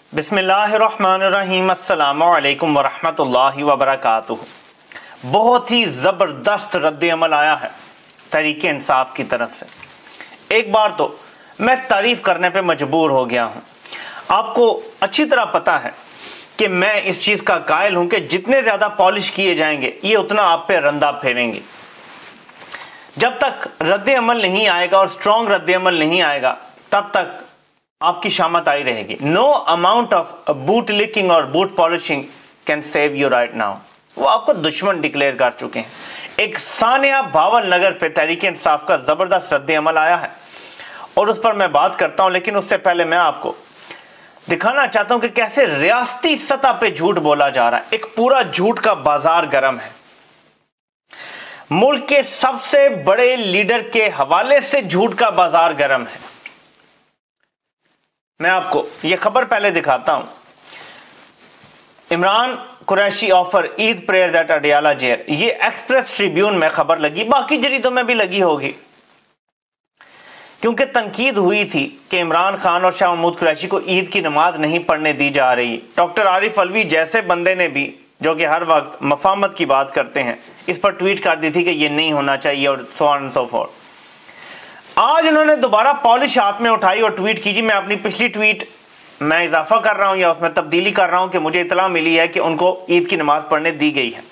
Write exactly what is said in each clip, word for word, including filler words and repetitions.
बिस्मिल्लाहिर्रहमानिर्रहीम, अस्सलामुअलैकुम वरहमतुल्लाहि वबरकातुहू। बहुत ही ज़बरदस्त रद्द-ए-अमल आया है तहरीक-ए इंसाफ की तरफ से। एक बार तो मैं तारीफ़ करने पे मजबूर हो गया हूँ। आपको अच्छी तरह पता है कि मैं इस चीज़ का कायल हूँ कि जितने ज़्यादा पॉलिश किए जाएंगे ये उतना आप पे रंदा फेरेंगे। जब तक रद्द-ए-अमल नहीं आएगा और स्ट्रॉन्ग रद्द-ए-अमल नहीं आएगा तब तक आपकी शामत आई रहेगी। No amount of boot licking और boot polishing can save you right now. वो आपको दुश्मन डिक्लेयर कर चुके हैं। एक सानिया भावल नगर पे तहरीक इंसाफ का जबरदस्त रद्द-ए-अमल आया है और उस पर मैं बात करता हूं, लेकिन उससे पहले मैं आपको दिखाना चाहता हूं कि कैसे रियासती सतह पे झूठ बोला जा रहा है। एक पूरा झूठ का बाजार गर्म है। मुल्क के सबसे बड़े लीडर के हवाले से झूठ का बाजार गर्म है। मैं आपको यह खबर पहले दिखाता हूं। Imran Qureshi offer Eid prayers at Adiala jail. ये एक्सप्रेस ट्रिब्यून में खबर लगी, बाकी जरीदों में भी लगी होगी, क्योंकि तनकीद हुई थी कि इमरान खान और शाह महमूद कुरैशी को ईद की नमाज नहीं पढ़ने दी जा रही। डॉक्टर आरिफ अलवी जैसे बंदे ने भी, जो कि हर वक्त मफामत की बात करते हैं, इस पर ट्वीट कर दी थी कि यह नहीं होना चाहिए और so on and so forth. आज इन्होंने दोबारा पॉलिश हाथ में उठाई और ट्वीट कीजिए। मैं अपनी पिछली ट्वीट मैं इजाफा कर रहा हूं या उसमें तब्दीली कर रहा हूं कि मुझे इतला मिली है कि उनको ईद की नमाज पढ़ने दी गई है।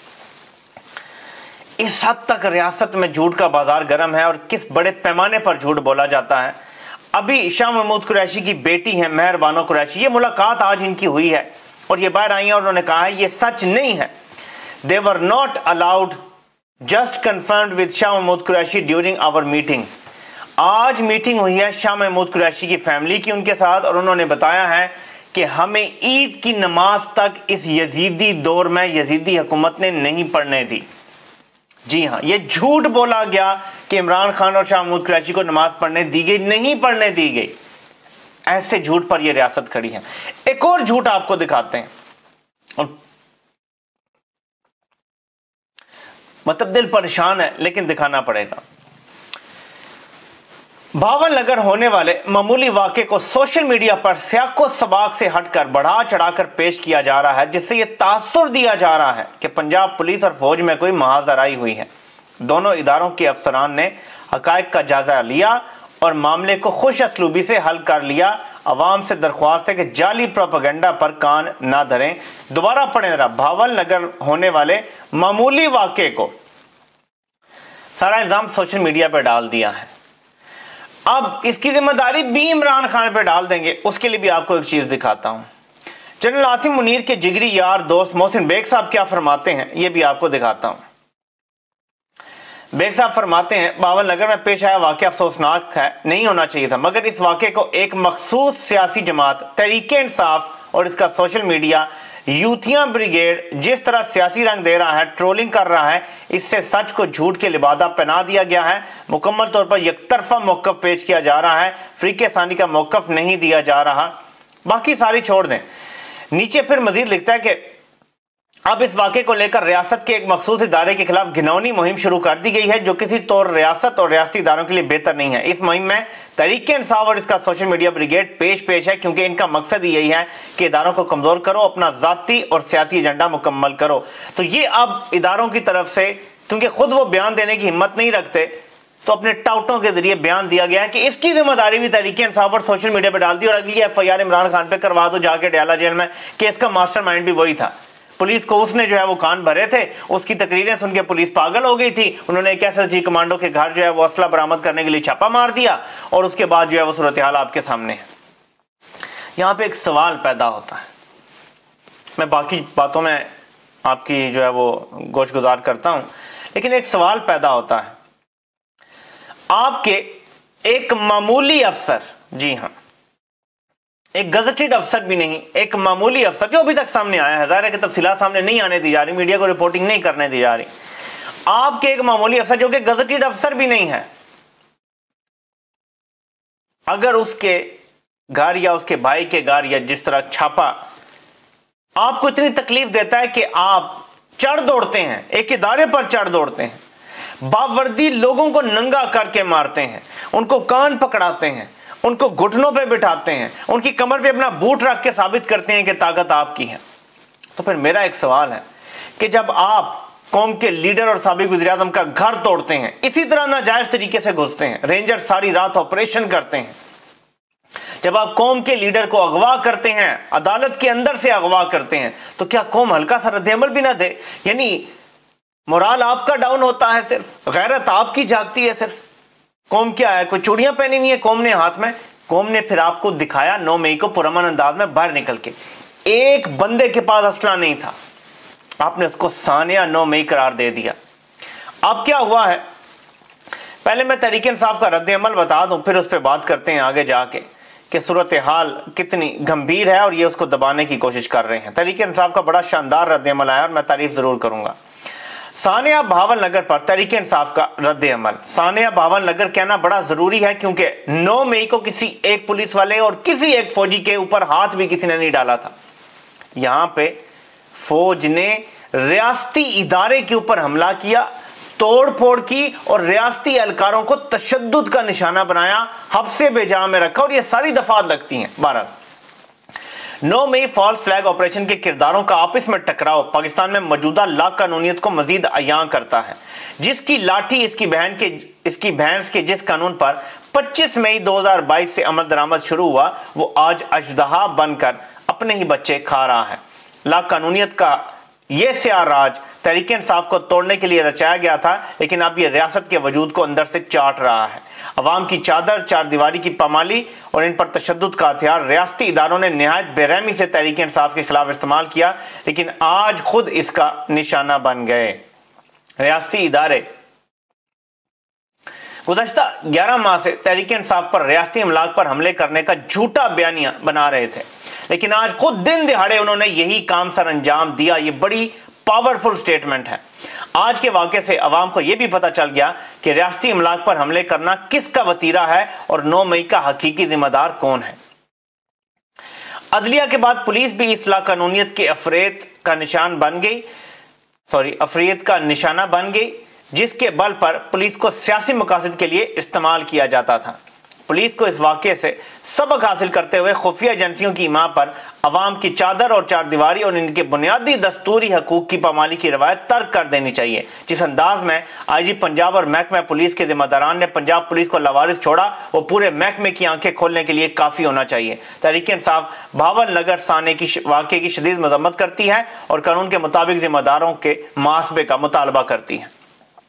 इस हद तक रियासत में झूठ का बाजार गर्म है और किस बड़े पैमाने पर झूठ बोला जाता है। अभी शाह महमूद कुरैशी की बेटी है मेहर बानो कुरैशी, ये मुलाकात आज इनकी हुई है और ये बाहर आई है और उन्होंने कहा है ये सच नहीं है। They were not allowed, just confirmed with Shah Mahmood Qureshi during our meeting. आज मीटिंग हुई है शाह महमूद कुरैशी की फैमिली की उनके साथ और उन्होंने बताया है कि हमें ईद की नमाज तक इस यजीदी दौर में यजीदी हुकूमत ने नहीं पढ़ने दी। जी हाँ, यह झूठ बोला गया कि इमरान खान और शाह महमूद कुरैशी को नमाज पढ़ने दी गई, नहीं पढ़ने दी गई। ऐसे झूठ पर यह रियासत खड़ी है। एक और झूठ आपको दिखाते हैं और मतलब दिल परेशान है लेकिन दिखाना पड़ेगा। भावल नगर होने वाले मामूली वाक़े को सोशल मीडिया पर सियाको सबाक से हटकर बढ़ा चढ़ाकर पेश किया जा रहा है, जिससे यह तासुर दिया जा रहा है कि पंजाब पुलिस और फौज में कोई महाजराई हुई है। दोनों इदारों के अफसरान ने हकायक का जायजा लिया और मामले को खुश असलूबी से हल कर लिया। अवाम से दरख्वास्त है कि जाली प्रोपेगेंडा पर कान ना धरें। दोबारा पढ़ें जरा, भावल नगर होने वाले मामूली वाक़े को सारा इल्जाम सोशल मीडिया पर डाल दिया है। अब इसकी जिम्मेदारी भी इमरान खान पे डाल देंगे। उसके लिए भी आपको एक चीज दिखाता हूं। जनरल आसिम मुनीर के जिगरी यार दोस्त मोहसिन बेग साहब क्या फरमाते हैं, यह भी आपको दिखाता हूं। बेग साहब फरमाते हैं, भावल नगर में पेश आया वाकया अफसोसनाक है, नहीं होना चाहिए था, मगर इस वाकये को एक मखसूस सियासी जमात तहरीक इंसाफ और इसका सोशल मीडिया यूथियां ब्रिगेड जिस तरह सियासी रंग दे रहा है, ट्रोलिंग कर रहा है, इससे सच को झूठ के लिबादा पहना दिया गया है। मुकम्मल तौर पर यकतरफा मौक़िफ़ पेश किया जा रहा है, फ़रीक़े सानी का मौक़िफ़ नहीं दिया जा रहा। बाकी सारी छोड़ दें। नीचे फिर मजीद लिखता है कि अब इस वाक़े को लेकर रियासत के एक मखसूस इदारे के खिलाफ घिनौनी मुहिम शुरू कर दी गई है, जो किसी तौर रियासत और रियासती इदारों के लिए बेहतर नहीं है। इस मुहिम में तहरीक इंसाफ और इसका सोशल मीडिया ब्रिगेड पेश पेश है, क्योंकि इनका मकसद ही यही है कि इदारों को कमज़ोर करो, अपना ज़ाती और सियासी एजेंडा मुकम्मल करो। तो ये अब इदारों की तरफ से, क्योंकि खुद वो बयान देने की हिम्मत नहीं रखते, तो अपने टाउटों के जरिए बयान दिया गया है कि इसकी जिम्मेदारी भी तहरीक इंसाफ और सोशल मीडिया पर डाल दी और अगली F I R Imran Khan पे करवा दो जाके अडियाला जेल में, कि इसका मास्टरमाइंड भी वही था। पुलिस को उसने जो है वो कान भरे थे, उसकी तकरीरें सुन के पुलिस पागल हो गई थी। उन्होंने एक एस एस जी कमांडो के घर जो है वो असला बरामद करने के लिए छापा मार दिया और उसके बाद जो है वो सूरत हाल आपके सामने है। यहाँ पे एक सवाल पैदा होता है, मैं बाकी बातों में आपकी जो है वो गोश गुजार करता हूँ, लेकिन एक सवाल पैदा होता है। आपके एक मामूली अफसर, जी हाँ, एक गजटेड अफसर भी नहीं, एक मामूली अफसर जो अभी तक सामने आया है, ज़ाहिर है कि तफसीलात सामने नहीं आने दी जा रही, मीडिया को रिपोर्टिंग नहीं करने दी जा रही। आपके एक मामूली अफसर जो कि गजटेड अफसर भी नहीं है, अगर उसके घर या उसके भाई के घर या जिस तरह छापा आपको इतनी तकलीफ देता है कि आप चढ़ दौड़ते हैं, एक इदारे पर चढ़ दौड़ते हैं, बावर्दी लोगों को नंगा करके मारते हैं, उनको कान पकड़ाते हैं, उनको घुटनों पे बिठाते हैं, उनकी कमर पे अपना बूट रख के साबित करते हैं कि ताकत आपकी है। तो फिर मेरा एक सवाल है कि जब आप कौम के लीडर और साबिक वज़ीर-ए-आज़म का घर तोड़ते हैं, इसी तरह नाजायज तरीके से घुसते हैं, रेंजर सारी रात ऑपरेशन करते हैं, जब आप कौम के लीडर को अगवा करते हैं, अदालत के अंदर से अगवा करते हैं, तो क्या कौम हल्का सा रद्द-ए-अमल भी ना दे? यानी मोराल आपका डाउन होता है, सिर्फ गैरत आपकी जागती है सिर्फ। कौम क्या है, कोई चूड़ियां पहनी हुई है कौम ने हाथ में? कौम ने फिर आपको दिखाया नौ मई को पुरअमन अंदाज में बाहर निकल के, एक बंदे के पास असला नहीं था, आपने उसको सानिया नौ मई करार दे दिया। अब क्या हुआ है, पहले मैं तहरीक इंसाफ का रद्द-ए-अमल बता दूं, फिर उस पर बात करते हैं आगे जाके कि सूरत हाल कितनी गंभीर है और ये उसको दबाने की कोशिश कर रहे हैं। तहरीक इंसाफ का बड़ा शानदार रद्द-ए-अमल आया और मैं तारीफ जरूर करूंगा। सानिया भावल नगर पर तहरीक इंसाफ का रद्द-ए-अमल। सानिया भावल नगर कहना बड़ा जरूरी है क्योंकि नौ मई को किसी एक पुलिस वाले और किसी एक फौजी के ऊपर हाथ भी किसी ने नहीं डाला था। यहां पे फौज ने रियासती इदारे के ऊपर हमला किया, तोड़ फोड़ की और रियासती एहलकारों को तशद्दुद का निशाना बनाया, हब्से बेजा में रखा और ये सारी दफात लगती हैं। बारह नौ मई फॉल्स फ्लैग ऑपरेशन के किरदारों का आपस में टकराव पाकिस्तान में मौजूदा ला कानूनियत को मजीद अयां करता है। जिसकी लाठी इसकी बहन के इसकी भैंस के जिस कानून पर पच्चीस मई दो हज़ार बाईस से अमल दरामद शुरू हुआ, वो आज अजदहा बनकर अपने ही बच्चे खा रहा है। ला कानूनियत का ये सियार राज तहरीक इंसाफ को तोड़ने के लिए रचाया गया था, लेकिन अब ये रियासत के वजूद को अंदर से चाट रहा है। अवाम की चादर, चार दीवारी की पामाली और इन पर तशद्दुद का हथियार रियासती इदारों ने निहायत बेरहमी से तहरीक इंसाफ के खिलाफ इस्तेमाल किया, लेकिन आज खुद इसका निशाना बन गए। रियासती इदारे गुज़श्ता ग्यारह माह से तहरीक इंसाफ पर रियासती अमलाक पर हमले करने का झूठा बयानिया बना रहे थे, लेकिन आज खुद दिन दिहाड़े उन्होंने यही काम सर अंजाम दिया। ये बड़ी पावरफुल स्टेटमेंट है। आज के वाक़े से अवाम को यह भी पता चल गया कि रियासती अमलाक पर हमले करना किसका वतीरा है और नौ मई का हकीकी जिम्मेदार कौन है। अदलिया के बाद पुलिस भी इस लाकानूनियत के अफरेत का निशान बन गई सॉरी अफरीयत का निशाना बन गई, जिसके बल पर पुलिस को सियासी मकासद के लिए इस्तेमाल किया जाता था। पुलिस को इस वाक़े से सबक हासिल करते हुए खुफिया एजेंसियों की मां पर अवाम की चादर और चार दीवारी और इनके बुनियादी दस्तूरी हकूक की पामाली की रवायत तर्क कर देनी चाहिए। जिस अंदाज में आई जी पंजाब और महकमा पुलिस के जिम्मेदारान ने पंजाब पुलिस को लवारिस छोड़ा, वो पूरे महकमे की आंखें खोलने के लिए काफ़ी होना चाहिए। तहरीक इंसाफ भावल नगर साने की वाक़े की शदीद मजम्मत करती है और कानून के मुताबिक जिम्मेदारों के मुआसबे का मुतालबा करती है।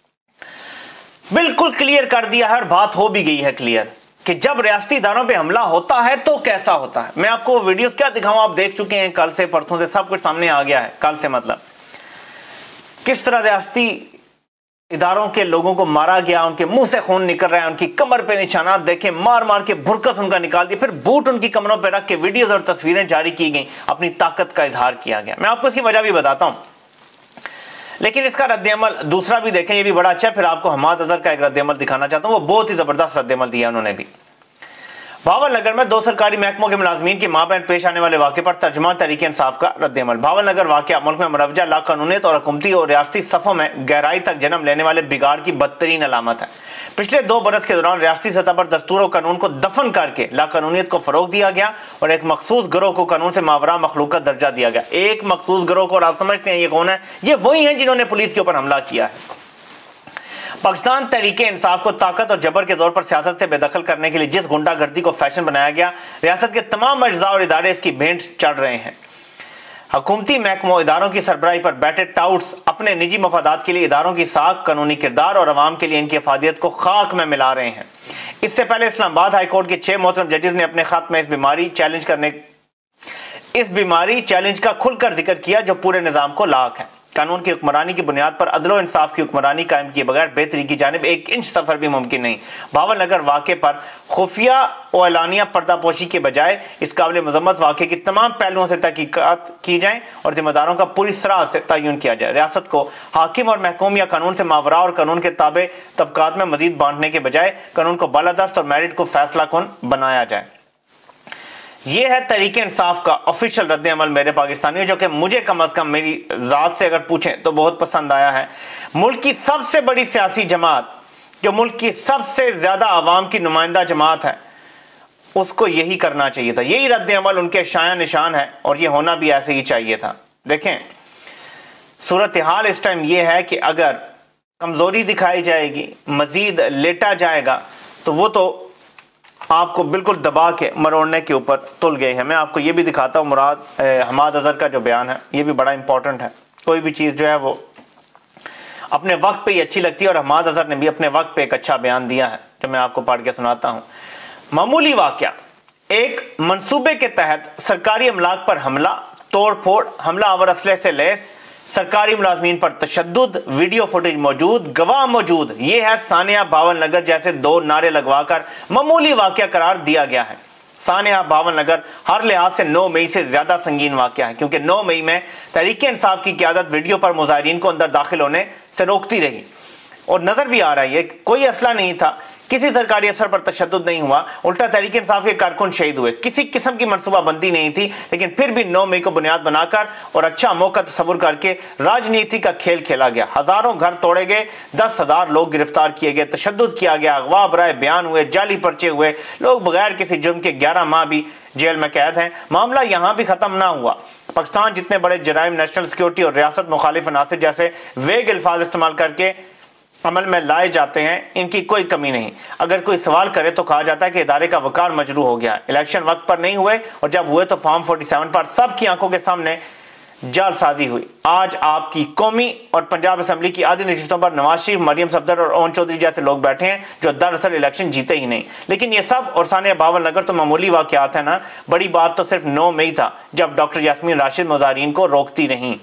बिल्कुल क्लियर कर दिया है और बात हो भी गई है क्लियर कि जब रियासती इदारों पे हमला होता है तो कैसा होता है। मैं आपको वीडियोस क्या दिखाऊं, आप देख चुके हैं, कल से परसों से सब कुछ सामने आ गया है। कल से मतलब किस तरह रियासती इदारों के लोगों को मारा गया, उनके मुंह से खून निकल रहा है, उनकी कमर पे निशानात देखें, मार मार के भुरकस उनका निकाल दिया, फिर बूट उनकी कमरों पर रख के वीडियोज और तस्वीरें जारी की गई, अपनी ताकत का इजहार किया गया। मैं आपको इसकी वजह भी बताता हूं, लेकिन इसका रद्द-ए-अमल दूसरा भी देखें, ये भी बड़ा अच्छा है। फिर आपको हमाद अजहर का एक रद्द-ए-अमल दिखाना चाहता हूं, वो बहुत ही जबरदस्त रद्द-ए-अमल दिया उन्होंने भी। भावल नगर में दो सरकारी महकमों के मुलाजमीन की मां बहन पेश आने वाले वाक़े पर तर्जुमान तहरीक इंसाफ का रद्द-ए-अमल। भावल नगर वाक़या मुल्क में मरवजा लाकानूनियत और हुकूमती और रियासती सफ़ों में गहराई तक जन्म लेने वाले बिगाड़ की बदतरीन अलामत है। पिछले दो बरस के दौरान रियासती सतह पर दस्तूर और कानून को दफन करके लाकानूनियत को फरोग दिया गया और एक मखसूस गिरोह को कानून से मावरा मखलूक का दर्जा दिया गया। एक मखसूस गिरोह को, और आप समझते हैं ये कौन है? ये वही हैं जिन्होंने पुलिस के ऊपर हमला किया है। पाकिस्तान तहरीक इंसाफ को ताकत और जबर के दौर पर सियासत से बेदखल करने के लिए जिस गुंडागर्दी को फैशन बनाया गया, रियासत के तमाम अज्जा और इदारे इसकी भेंट चढ़ रहे हैं। हुकूमती महकमों इदारों की सरबराही पर बैठे टाउट्स अपने निजी मफादात के लिए इदारों की साख, कानूनी किरदार और अवाम के लिए इनकी अफादियत को खाक में मिला रहे हैं। इससे पहले इस्लामाबाद हाईकोर्ट के छह मोहतरम जजेस ने अपने खत में इस बीमारी चैलेंज करने इस बीमारी चैलेंज का खुलकर जिक्र किया जो पूरे निज़ाम को लाक है। कानून की हुक्मरानी की बुनियाद पर अदलो इंसाफ की हुक्मरानी कायम किए बगैर बेहतरी की जानिब एक इंच सफर भी मुमकिन नहीं। भावल नगर वाक़े पर खुफिया और एलानिया पर्दापोशी के बजाय इस काबिल मजम्मत वाक़े की तमाम पहलुओं से तहकीकात की जाए और जिम्मेदारों का पूरी सराह से तयन किया जाए। रियासत को हाकिम और महकूम या कानून से मावरा और कानून के ताबे तबकात में मजीद बांटने के बजाय कानून को बालादस्त और मेरिट को फैसला कुन बनाया जाए। यह है तहरीक इंसाफ का ऑफिशियल रद्द-ए-अमल मेरे पाकिस्तानियों, जो कि मुझे कम अज कम मेरी ज़ात से अगर पूछें तो बहुत पसंद आया है। मुल्क की सबसे बड़ी सियासी जमात, जो मुल्क की सबसे ज़्यादा आवाम की नुमाइंदा जमात है, उसको यही करना चाहिए था, यही रद्द अमल उनके शाया निशान है और ये होना भी ऐसे ही चाहिए था। देखें, सूरत हाल इस टाइम ये है कि अगर कमज़ोरी दिखाई जाएगी, मज़ीद लेटा जाएगा, तो वो तो आपको बिल्कुल दबा के मरोड़ने के ऊपर तुल गए हैं। मैं आपको ये भी दिखाता हूँ, मुराद हमाद अज़हर का जो बयान है ये भी बड़ा इंपॉर्टेंट है। कोई भी चीज़ जो है वो अपने वक्त पे ही अच्छी लगती है और हमाद अज़हर ने भी अपने वक्त पे एक अच्छा बयान दिया है जो मैं आपको पढ़ के सुनाता हूँ। मामूली वाक़या, एक मंसूबे के तहत सरकारी अमलाक पर हमला, तोड़ फोड़, हमला आवर असले से लैस, सरकारी मुलाजमीन पर तशद्दुद, वीडियो फुटेज मौजूद, गवाह मौजूद। ये है सानिया बावन नगर जैसे दो नारे लगवाकर मामूली वाक़या करार दिया गया है। सानिया बावन नगर हर लिहाज से नौ मई से ज्यादा संगीन वाक़या है, क्योंकि नौ मई में तहरीक इंसाफ की क़यादत वीडियो पर मुजाहिरीन को अंदर दाखिल होने से रोकती रही और नजर भी आ रहा है कोई असला नहीं था, किसी सरकारी अफसर पर तशद्दुद नहीं हुआ, उल्टा तहरीक इंसाफ के कारकुन शहीद हुए। किसी किस्म की मनसूबाबंदी नहीं थी, लेकिन फिर भी नौ मई को बुनियाद बनाकर और अच्छा मौका तस्वुर करके राजनीति का खेल खेला गया। हजारों घर तोड़े गए, दस हजार लोग गिरफ्तार किए गए, तशद्दुद किया गया, अगवा बराए बयान हुए, जाली पर्चे हुए, लोग बगैर किसी जुर्म के ग्यारह माह भी जेल में कैद हैं। मामला यहाँ भी खत्म ना हुआ। पाकिस्तान जितने बड़े जराइम नेशनल सिक्योरिटी और रियासत मुखालिफ अनासिर जैसे वेग अल्फाज इस्तेमाल करके अमल में लाए जाते हैं, इनकी कोई कमी नहीं। अगर कोई सवाल करे तो कहा जाता है कि इदारे का वकार मजरू हो गया, इलेक्शन वक्त पर नहीं हुए और जब हुए तो फॉर्म सैंतालीस पर सबकी आंखों के सामने जालसाजी हुई। आज आपकी कौमी और पंजाब असेंबली की आधी नशिस्तों पर नवाज शरीफ, मरियम सफदर और ओन चौधरी जैसे लोग बैठे हैं जो दरअसल इलेक्शन जीते ही नहीं। लेकिन ये सब और सानिया बावन नगर तो मामूली वाक़यात है ना। बड़ी बात तो सिर्फ नौ मई था जब डॉक्टर यास्मीन राशिद मुजाहिरीन को रोकती रही।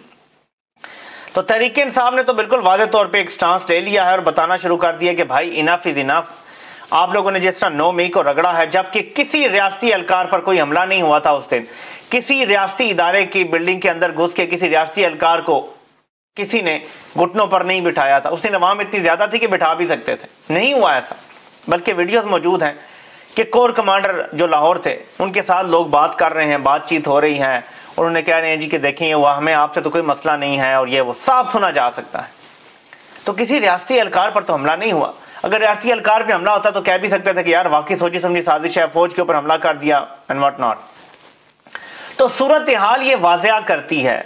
तो तहरीक इंसाफ ने तो बिल्कुल वाज़ेह तौर पे एक स्टांस ले लिया है और बताना शुरू कर दिया कि भाई इनफ इज इनफ। आप लोगों ने जिस तरह नौ मई को रगड़ा है, जबकि किसी रियासती एहलकार पर कोई हमला नहीं हुआ था उस दिन, किसी रियासती इदारे की बिल्डिंग के अंदर घुस के किसी रियासती एहलकार को किसी ने घुटनों पर नहीं बिठाया था। उस दिन अवाम इतनी ज्यादा थी कि बिठा भी सकते थे, नहीं हुआ ऐसा। बल्कि वीडियोस मौजूद हैं कि कोर कमांडर जो लाहौर थे उनके साथ लोग बात कर रहे हैं, बातचीत हो रही है और उन्हें कह रहे हैं जी कि देखिए ये हुआ, हमें आपसे तो कोई मसला नहीं है और ये वो साफ सुना जा सकता है। तो किसी रियासती एहलकार पर तो हमला नहीं हुआ। अगर रियासती एहलकार पे हमला होता तो कह भी सकते थे कि यार वाकई सोची समझी साजिश है, फौज के ऊपर हमला कर दिया एंड व्हाट नॉट। तो सूरत हाल ये वाज़ेह करती है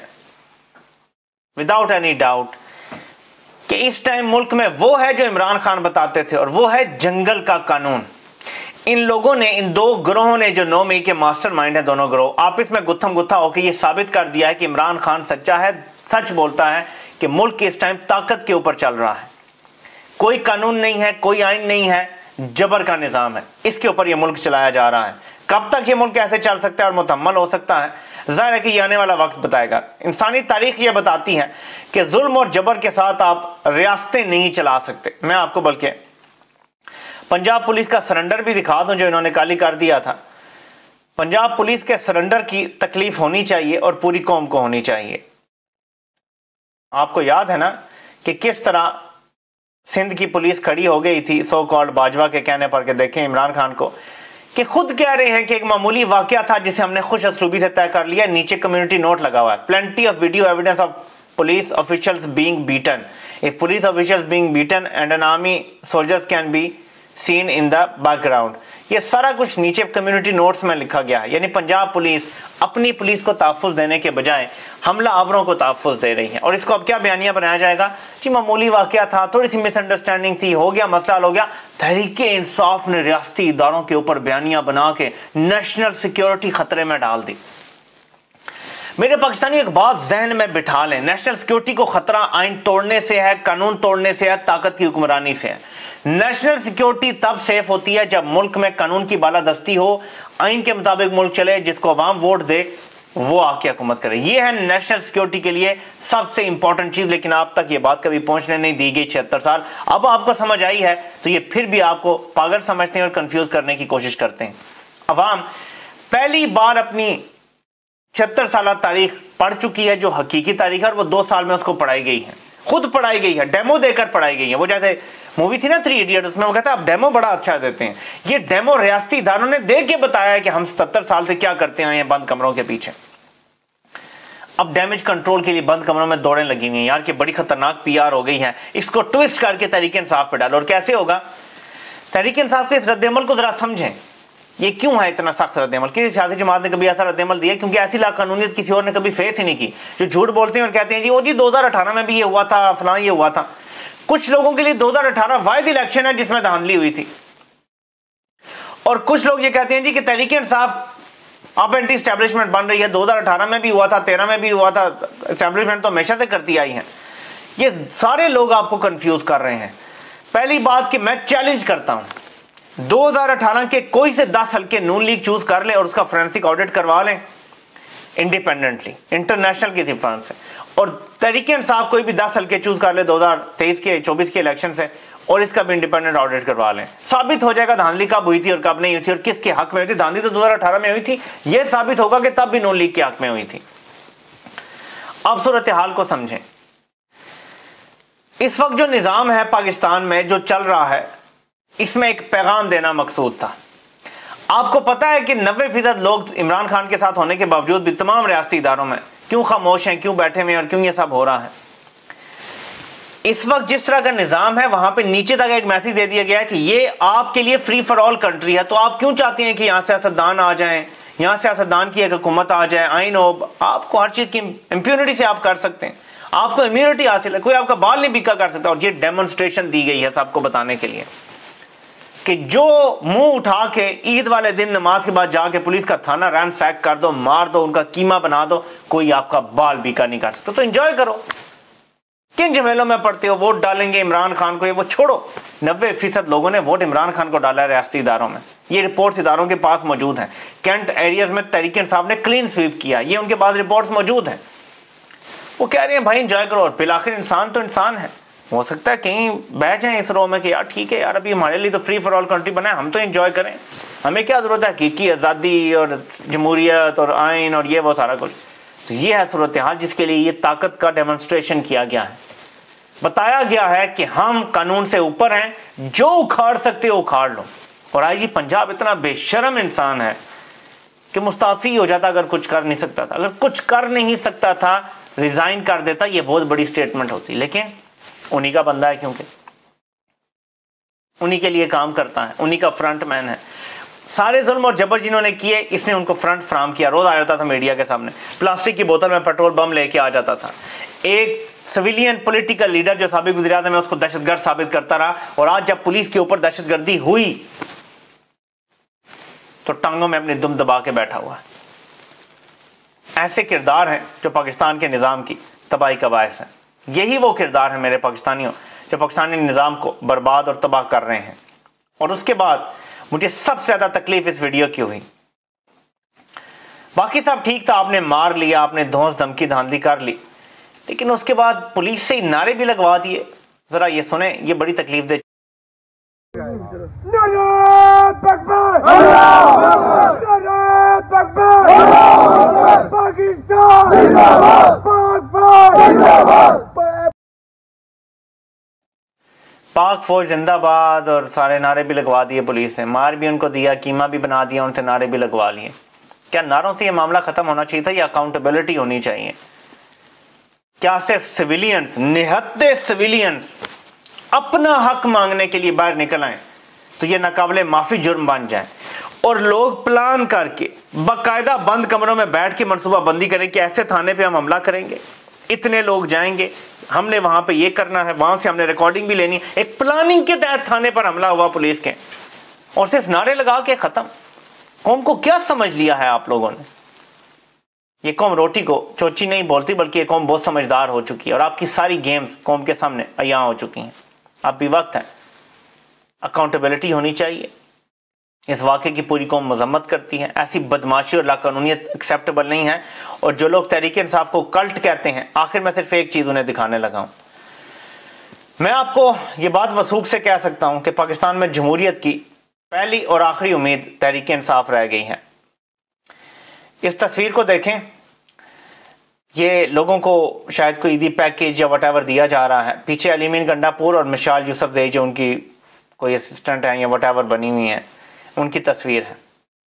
विदाउट एनी डाउट कि इस टाइम मुल्क में वो है जो इमरान खान बताते थे और वो है जंगल का कानून। इन लोगों ने, इन दो ग्रोहों ने जो नौ मई के मास्टरमाइंड है, दोनों ग्रोह आपस में गुत्थम गुत्था होकर ये साबित कर दिया है कि इमरान खान सच्चा है, सच बोलता है कि मुल्क इस टाइम ताकत के ऊपर चल रहा है। कोई कानून नहीं है, कोई आइन नहीं है, जबर का निजाम है, इसके ऊपर ये मुल्क चलाया जा रहा है। कब तक ये मुल्क ऐसे चल सकता है और मुकम्मल हो सकता है, जाहिर है कि ये आने वाला वक्त बताएगा। इंसानी तारीख ये बताती है कि जुल्म और जबर के साथ आप रियासतें नहीं चला सकते। मैं आपको बल्कि पंजाब पुलिस का सरेंडर भी दिखा दूं जो इन्होंने काली कर दिया था। पंजाब पुलिस के सरेंडर की तकलीफ होनी चाहिए और पूरी कौम को होनी चाहिए। आपको याद है ना कि किस तरह सिंध की पुलिस खड़ी हो गई थी सो कॉल्ड बाजवा के कहने पर के देखें इमरान खान को, कि खुद कह रहे हैं कि एक मामूली वाकया था जिसे हमने खुश असलूबी से तय कर लिया। नीचे कम्युनिटी नोट लगा हुआ है, plenty of video evidence of police officials being beaten, if police officials being beaten and an army soldiers can be seen in the background. ये सारा कुछ नीचे कम्युनिटी नोट्स में लिखा गया है। यानी पंजाब पुलिस अपनी पुलिस को तहफ़्फ़ुज़ देने के बजाय हमला आवरों को तहफ़्फ़ुज़ दे रही है। और इसको अब क्या बयानिया बनाया जाएगा जी मामूली वाकया था, थोड़ी सी मिसअंडरस्टैंडिंग थी, हो गया मसला हो गया। तहरीक इंसाफ ने रियासती इदारों के ऊपर बयानिया बना के नेशनल सिक्योरिटी खतरे में डाल दी। मेरे पाकिस्तानी एक बात जहन में बिठा लें, नेशनल सिक्योरिटी को खतरा आइन तोड़ने से है, कानून तोड़ने से है, ताकत की हुक्मरानी से है। नेशनल सिक्योरिटी तब सेफ होती है जब मुल्क में कानून की बालादस्ती हो, आइन के मुताबिक मुल्क चले, जिसको अवाम वोट दे वो आके हुकूमत करे। ये है नेशनल सिक्योरिटी के लिए सबसे इंपॉर्टेंट चीज। लेकिन आप तक ये बात कभी पहुंचने नहीं दी गई छिहत्तर साल। अब आपको समझ आई है तो ये फिर भी आपको पागल समझते हैं और कंफ्यूज करने की कोशिश करते हैं। अवाम पहली बार अपनी छिहत्तर साल तारीख पढ़ चुकी है जो हकीकी तारीख है, और वो दो साल में उसको पढ़ाई गई है, खुद पढ़ाई गई है, डेमो देकर पढ़ाई गई है। वो जैसे मूवी थी ना थ्री इडियट, उसमें वो कहता है आप डेमो बड़ा अच्छा देते हैं। ये डेमो रियासती इदारों ने दे के बताया है कि हम सत्तर साल से क्या करते आए हैं बंद कमरों के पीछे। अब डैमेज कंट्रोल के लिए बंद कमरों में दौड़ें लगी हुई हैं यार कि बड़ी खतरनाक पीआर हो गई है, इसको ट्विस्ट करके तहरीक इंसाफ पे डालो। और कैसे होगा? तहरीक इंसाफ के इस रद्द अमल को जरा समझें ये क्यों है इतना सख्त रद्द-ए-अमल? किसी सियासी जमात ने कभी ऐसा रद्द-ए-अमल दिया? क्योंकि ऐसी लाकानूनियत किसी और ने कभी फेस ही नहीं की। जो झूठ बोलते हैं और कहते हैं जी वो जी दो हज़ार अठारह में भी ये हुआ था, फलां ये हुआ था। कुछ लोगों के लिए दो हज़ार अठारह वाहिद इलेक्शन है जिसमें धांधली हुई थी, और कुछ लोग ये कहते हैं जी कि तहरीक इंसाफ अब एंटी एस्टैब्लिशमेंट बन रही है। दो हज़ार अठारह में भी हुआ था, तेरह में भी हुआ था, एस्टैब्लिशमेंट तो हमेशा से करती आई है। ये सारे लोग आपको कंफ्यूज कर रहे हैं। पहली बात कि मैं चैलेंज करता हूं, दो हज़ार अठारह के कोई से दस हल्के नून लीग चूज कर ले और उसका फोरेंसिक ऑडिट करवा लें इंडिपेंडेंटली, इंटरनेशनल की फर्म से, और तहरीक इंसाफ कोई भी दस हल्के चूज कर ले दो हज़ार तेईस के चौबीस के इलेक्शन से और इसका भी इंडिपेंडेंट ऑडिट करवा लें, साबित हो जाएगा धांधली कब हुई थी और कब नहीं हुई थी और किसके हक में हुई थी। धांधली तो दो हज़ार अठारह में हुई थी, यह साबित होगा कि तब भी नून लीग के हक में हुई थी। अब सूरत हाल को समझें। इस वक्त जो निजाम है पाकिस्तान में जो चल रहा है, इसमें एक पैगाम देना मकसूद था। आपको पता है कि नब्बे फीसद लोग इमरान खान के साथ होने के बावजूद भी तमाम रियासती इदारों में क्यों खामोश हैं, क्यों बैठे हुए हैं और क्यों ये सब हो रहा है? इस वक्त जिस तरह का निजाम है वहां पे नीचे तक एक मैसेज दे दिया गया है कि ये आपके लिए फ्री फॉर ऑल कंट्री है। तो आप क्यों चाहते हैं कि यहां सियासतदान आ जाएं, यहां सियासतदान की एक हुकूमत आ जाए, आइन हो, आपको हर चीज की इंप्यूनिटी से आप कर सकते हैं, आपको इम्यूनिटी हासिल है, कोई आपका बाल नहीं बिका कर सकता। और ये डेमोन्स्ट्रेशन दी गई है सबको बताने के लिए कि जो मुंह उठा के ईद वाले दिन नमाज के बाद जाके पुलिस का थाना रैंसैक कर दो, मार दो, उनका कीमा बना दो, कोई आपका बाल बिका नहीं कर सकता। तो एंजॉय करो। किन झमेलों में पड़ते हो? वोट डालेंगे इमरान खान को, ये वो छोड़ो। नब्बे फीसद लोगों ने वोट इमरान खान को डाला है रियासती इदारों में। ये रिपोर्ट्स इदारों के पास मौजूद हैं। कैंट एरियाज में तहरीक इंसाफ ने क्लीन स्वीप किया, ये उनके पास रिपोर्ट्स मौजूद हैं। वो कह रहे हैं भाई एंजॉय करो। और फिर आखिर इंसान तो इंसान है, हो सकता है कहीं बह जाए इस रो में कि यार ठीक है यार, अभी हमारे लिए तो फ्री फॉर ऑल कंट्री बना है, हम तो एंजॉय करें, हमें क्या जरूरत है हकीकी आज़ादी और जमहूरियत और आइन और ये वो सारा कुछ। तो ये है सूरत हाल जिसके लिए ये ताकत का डेमोन्स्ट्रेशन किया गया है। बताया गया है कि हम कानून से ऊपर हैं, जो उखाड़ सकते हो उखाड़ लो। और आई जी पंजाब इतना बेशर्म इंसान है कि मुस्ताफी हो जाता अगर कुछ कर नहीं सकता था। अगर कुछ कर नहीं सकता था रिजाइन कर देता, ये बहुत बड़ी स्टेटमेंट होती। लेकिन उन्हीं का बंदा है, क्योंकि उन्हीं के लिए काम करता है, उन्हीं का फ्रंट मैन है। सारे जुल्म और जबर जिन्होंने किए, इसने उनको फ्रंट फ्राम किया। रोज आ जाता था मीडिया के सामने, प्लास्टिक की बोतल में पेट्रोल बम लेके आ जाता था। एक सिविलियन पॉलिटिकल लीडर जो साबिक वज़ीर-ए-आज़म है उसको दहशतगर्द साबित करता रहा, और आज जब पुलिस के ऊपर दहशतगर्दी हुई तो टांगों में अपनी दुम दबा के बैठा हुआ है। ऐसे किरदार हैं जो पाकिस्तान के निज़ाम की तबाही का बायस है। यही वो किरदार है मेरे पाकिस्तानियों जो पाकिस्तानी निज़ाम को बर्बाद और तबाह कर रहे हैं। और उसके बाद मुझे सबसे ज़्यादा तकलीफ इस वीडियो की हुई। बाकी सब ठीक था, आपने मार लिया, आपने धौंस धमकी धांधली कर ली, लेकिन उसके बाद पुलिस से नारे भी लगवा दिए। जरा ये सुने, ये बड़ी तकलीफ दे। पाक फौज जिंदाबाद और सारे नारे भी लगवा दिए पुलिस ने, मार भी उनको दिया, कीमा भी बना दिया, उनसे नारे भी लगवा लिए। क्या नारों से ये मामला खत्म होना चाहिए था या अकाउंटेबिलिटी होनी चाहिए? क्या सिर्फ सिविलियंस, निहत्ते सिविलियंस अपना हक मांगने के लिए बाहर निकल आए तो ये नाकाबिले माफी जुर्म बन जाए, और लोग प्लान करके बाकायदा बंद कमरों में बैठ के मनसूबा बंदी करें कि ऐसे थाने पे हम हमला करेंगे, इतने लोग जाएंगे, हमने वहां पे ये करना है, वहां से हमने रिकॉर्डिंग भी लेनी है। एक प्लानिंग के तहत थाने पर हमला हुआ पुलिस के, और सिर्फ नारे लगा के खत्म। कौम को क्या समझ लिया है आप लोगों ने? ये कौम रोटी को चोची नहीं बोलती, बल्कि ये कौम बहुत समझदार हो चुकी है, और आपकी सारी गेम्स कौम के सामने अयां हो चुकी हैं। अब भी वक्त है, अकाउंटेबिलिटी होनी चाहिए। इस वाक़े की पूरी कौम मजम्मत करती है। ऐसी बदमाशी और लाकानूनियत एक्सेप्टेबल नहीं है। और जो लोग तहरीक इंसाफ को कल्ट कहते हैं, आखिर में सिर्फ एक चीज़ उन्हें दिखाने लगा हूँ। मैं आपको ये बात वसूख से कह सकता हूँ कि पाकिस्तान में जमहूरियत की पहली और आखिरी उम्मीद तहरीक इंसाफ रह गई है। इस तस्वीर को देखें, ये लोगों को शायद कोई ईदी पैकेज या वटेवर दिया जा रहा है। पीछे अलीमीन गंडापुर और मिशाल यूसुफजई जो उनकी कोई असिस्टेंट है या वटेवर बनी हुई है, उनकी तस्वीर है।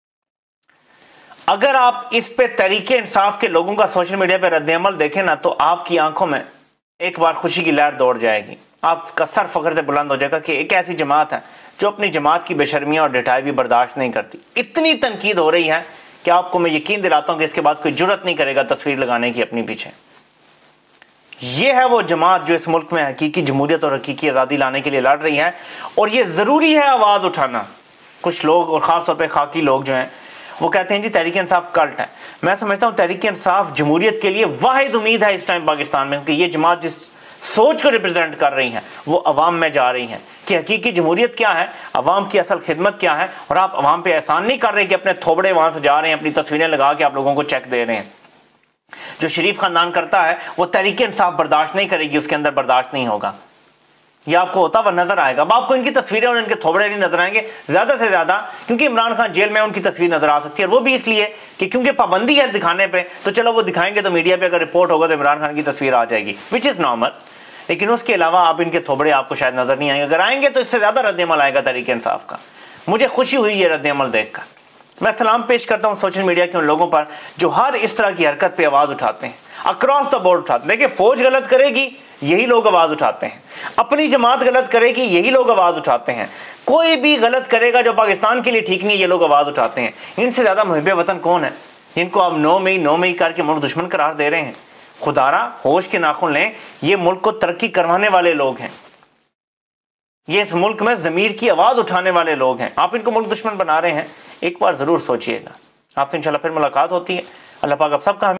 अगर आप इस पे तहरीक इंसाफ के लोगों का सोशल मीडिया पे रद्द-ए-अमल देखें ना, तो आपकी आंखों में एक बार खुशी की लहर दौड़ जाएगी। आपका सर फख्र से बुलंद हो जाएगा कि एक ऐसी जमात है जो अपनी जमात की बेशर्मियां और ढिठाई भी बर्दाश्त नहीं करती। इतनी तनकीद हो रही है कि आपको मैं यकीन दिलाता हूं कि इसके बाद कोई जुर्रत नहीं करेगा तस्वीर लगाने की अपनी पीछे। यह है वो जमात जो इस मुल्क में हकीकी जमहूरियत और हकीकी आज़ादी लाने के लिए लड़ रही है, और ये ज़रूरी है आवाज़ उठाना। कुछ लोग और ख़ास तौर पर खाकी लोग जो हैं वो कहते हैं जी तहरीक इंसाफ कल्ट है। मैं समझता हूँ तहरीक इंसाफ जमहूरियत के लिए वाहिद उम्मीद है इस टाइम पाकिस्तान में, क्योंकि ये जमात जिस सोच को रिप्रेजेंट कर रही हैं वो अवाम में जा रही हैं कि हकीकी जमहूरियत क्या है, अवाम की असल खिदमत क्या है। और आप अवाम पे एहसान नहीं कर रहे कि अपने थोबड़े वहाँ से जा रहे हैं, अपनी तस्वीरें लगा के आप लोगों को चेक दे रहे हैं। जो शरीफ खानदान करता है वो तहरीक इंसाफ बर्दाश्त नहीं करेगी, उसके अंदर बर्दाश्त नहीं होगा। ये आपको होता हुआ नजर आएगा। अब आपको इनकी तस्वीरें और इनके थोबड़े नहीं नजर आएंगे ज्यादा से ज्यादा, क्योंकि इमरान खान जेल में उनकी तस्वीर नजर आ सकती है, और वो भी इसलिए कि क्योंकि पाबंदी है दिखाने पे, तो चलो वो दिखाएंगे तो मीडिया पे अगर रिपोर्ट होगा तो इमरान खान की तस्वीर आ जाएगी, विच इज नॉर्मल। लेकिन उसके अलावा आप इनके थोबड़े आपको शायद नजर नहीं आएंगे। अगर आएंगे तो इससे ज्यादा रद्द-ए-अमल आएगा तहरीक इंसाफ का। मुझे खुशी हुई ये रद्द-ए-अमल देखकर। मैं सलाम पेश करता हूं सोशल मीडिया के उन लोगों पर जो हर इस तरह की हरकत पे आवाज उठाते हैं, अक्रॉस द बोर्ड उठाते हैं। देखिए, फौज गलत करेगी यही लोग आवाज उठाते हैं, अपनी जमात गलत करेगी यही लोग आवाज उठाते हैं, कोई भी गलत करेगा जो पाकिस्तान के लिए ठीक नहीं, ये लोग आवाज उठाते हैं। इनसे ज्यादा मुहिब्बे वतन कौन है जिनको आप नौ मई नौ मई करके मुल्क दुश्मन करार दे रहे हैं? खुदारा होश के नाखून लें, ये मुल्क को तरक्की करवाने वाले लोग हैं, ये इस मुल्क में जमीर की आवाज उठाने वाले लोग हैं। आप इनको मुल्क दुश्मन बना रहे हैं, एक बार जरूर सोचिएगा। आपसे इंशाल्लाह फिर मुलाकात होती है। अल्लाह पाक आप सबका